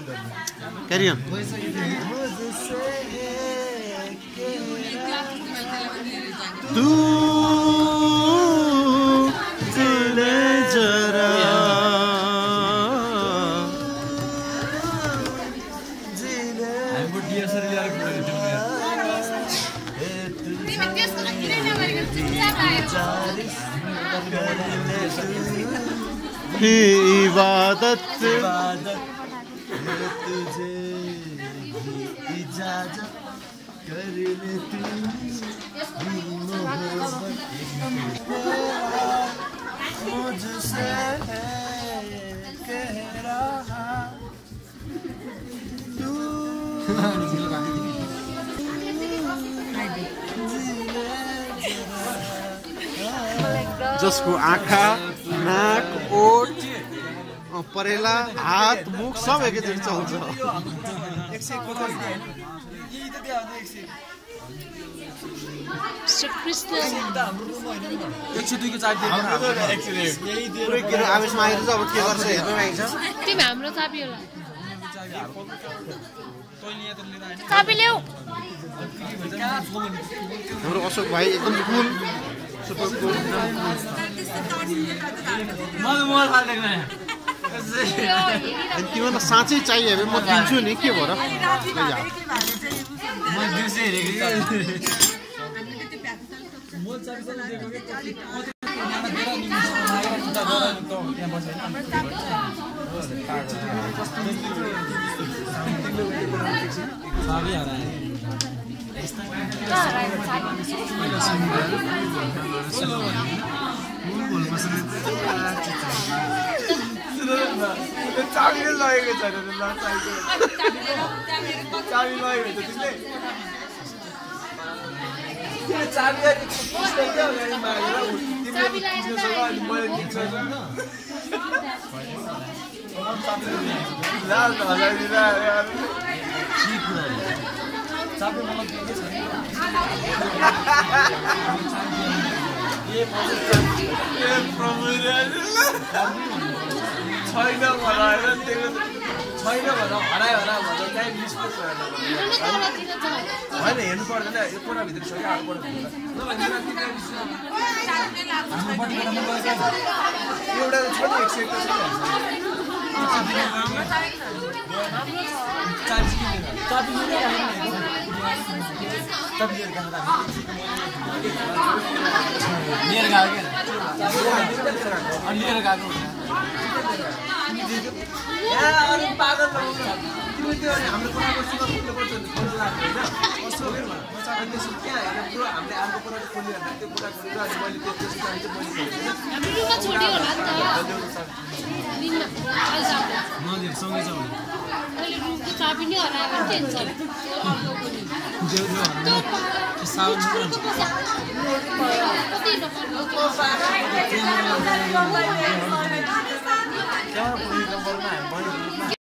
Carry on. तू चले जरा इबादत तुझे इजाजत कर लेती मुझसे कह रहा तू जसको आँखा नाक ओठ परेला हात मुख सब एकैचोटि चल्छ आवेशमा आएर अब के गर्छ हेर्नु आइन्छ तिमी हाम्रो चाबी होला चाबी ल्याऊ हाम्रो अशोक भाइ एकदम कुल सुपर कुल अनि तिमीलाई साँच्चै चाहियो भने म दिन्छु नि के भएर चाबी लगेको छ चाबी लगेको छ छैन भनेर हरायो होला भनेर त्यही मिस्टेक होइन हेर्नु पर्दैन यो कोठाभित्र छ कि अर्को एउटा छ नि एक्सेप्ट पागल तिमी त्यो हाम्रो कुराको सुगर फुट्नुपर्छ त्यहाँ हेरेर पुरो हामीले अर्को कुरा खोल्यो भने त्यो कुरा खोलेर अनि मैले त्यो